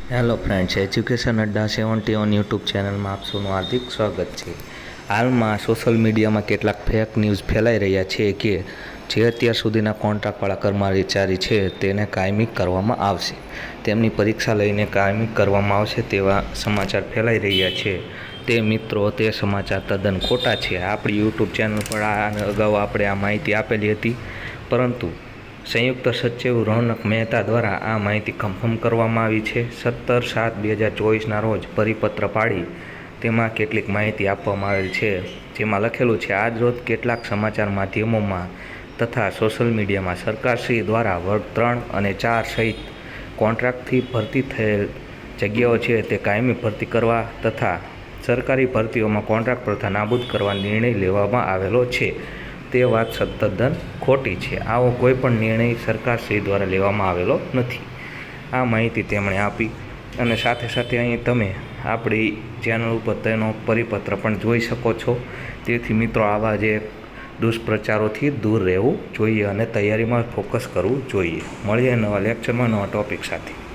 Hello friends, education Adda 71 YouTube ચેનલમાં આપ સૌનું હાર્દિક સ્વાગત છે। હાલમાં સોશિયલ મીડિયામાં કેટલાક ફેક ન્યૂઝ ફેલાઈ રહ્યા છે કે જે અત્યાર સુધીના કોન્ટ્રાક્ટવાળા કર્મચારી છે તેને કાયમી કરવામાં આવશે, તેમની પરીક્ષા લઈને કાયમી કરવામાં આવશે તેવા સમાચાર ફેલાઈ રહ્યા છે। તે મિત્રો, તે સમાચાર તદ્દન ખોટા છે। આપણી યુટ્યુબ ચેનલ પર અગાઉ આપણે આ માહિતી આપેલી હતી, પરંતુ સંયુક્ત સચિવ રોનક મહેતા દ્વારા આ માહિતી કન્ફર્મ કરવામાં આવી છે। 17/7/2024ના રોજ પરિપત્ર પાડી તેમાં કેટલીક માહિતી આપવામાં આવેલ છે, જેમાં લખેલું છે, આજ રોજ કેટલાક સમાચાર માધ્યમોમાં તથા સોશિયલ મીડિયામાં સરકારશ્રી દ્વારા વર્ગ 3 અને 4 સહિત કોન્ટ્રાક્ટથી ભરતી થયેલ જગ્યાઓ છે તે કાયમી ભરતી કરવા તથા સરકારી ભરતીઓમાં કોન્ટ્રાક્ટ પ્રથા નાબૂદ કરવા નિર્ણય લેવામાં આવેલો છે। તે વાત તદ્દન ખોટી છે। આવો કોઈ પણ નિર્ણય સરકારશ્રી દ્વારા લેવામાં આવેલો નથી। આ માહિતી તેમણે આપી અને સાથે સાથે અહીં તમે આપણી ચેનલ ઉપર તેનો પરિપત્ર પણ જોઈ શકો છો। તેથી મિત્રો, આવા જે દુષ્પ્રચારોથી દૂર રહેવું જોઈએ અને તૈયારીમાં ફોકસ કરવું જોઈએ। મળીએ નવા લેક્ચરમાં નવા ટૉપિક સાથે।